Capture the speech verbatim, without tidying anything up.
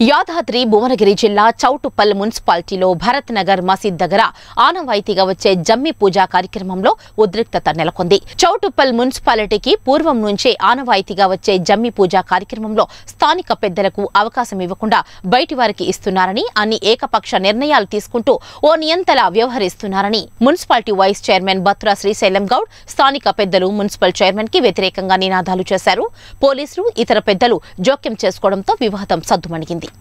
యాదాద్రి భువనగిరి జిల్లా చౌటుప్పల్ మున్సిపాలిటీలో భరత్ నగర్ మసీద్ దగ్గర ఆనవాయితీగా వచ్చే జమ్మి పూజా కార్యక్రమంలో ఉద్రిక్తత నెలకొంది. చౌటుప్పల్ మున్సిపాలిటీకి పూర్వం నుంచే ఆనవాయితీగా వచ్చే జమ్మి పూజా కార్యక్రమంలో స్థానిక పెద్దలకు అవకాశం ఇవ్వకుండా బయటి వారికి ఇస్తున్నారని, అన్ని ఏకపక్ష నిర్ణయాలు తీసుకుంటూ ఓ నియంతలా వ్యవహరిస్తున్నారని municipality vice chairman Batra Srisailam Goud, స్థానిక పెద్దలు మున్సిపల్ చైర్మన్ కి వ్యతిరేకంగా నినాదాలు చేశారు. పోలీసులు, ఇతర పెద్దలు జోక్యం చేసుకోవడంతో వివాదం సద్దుమణిగింది.